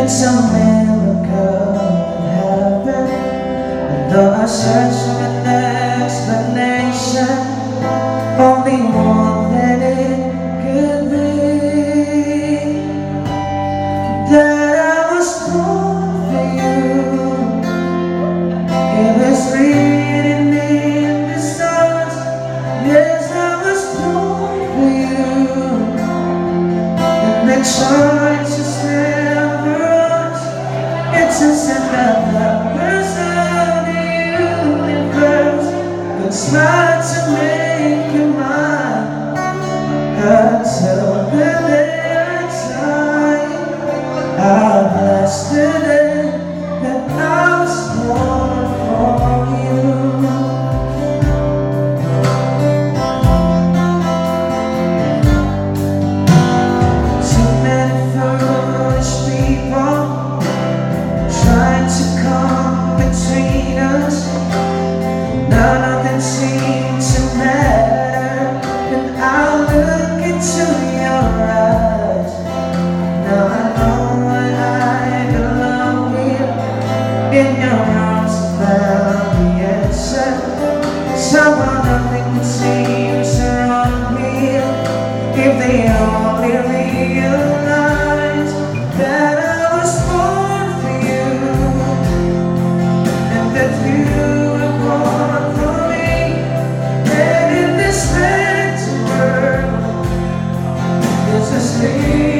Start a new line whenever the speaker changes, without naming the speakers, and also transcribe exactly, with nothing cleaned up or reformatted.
It's a miracle that happened. And though I search for an explanation, only one that it could be, that I was born for you. It was written in the stars. Yes, I was born for you. And the choice is never ours. It's a sin that lovers of the universe could smile to make you mine until the next time. I bless the day that I was born for you. Too many foolish people trying to come between us. None of them seem to matter. And I look into your eyes. Now I know that I belong here. In your arms I found the answer. Somehow nothing seems wrong here. If they only realize that I was born for you, and that you were born for me. And in this mental world, there's a sleep.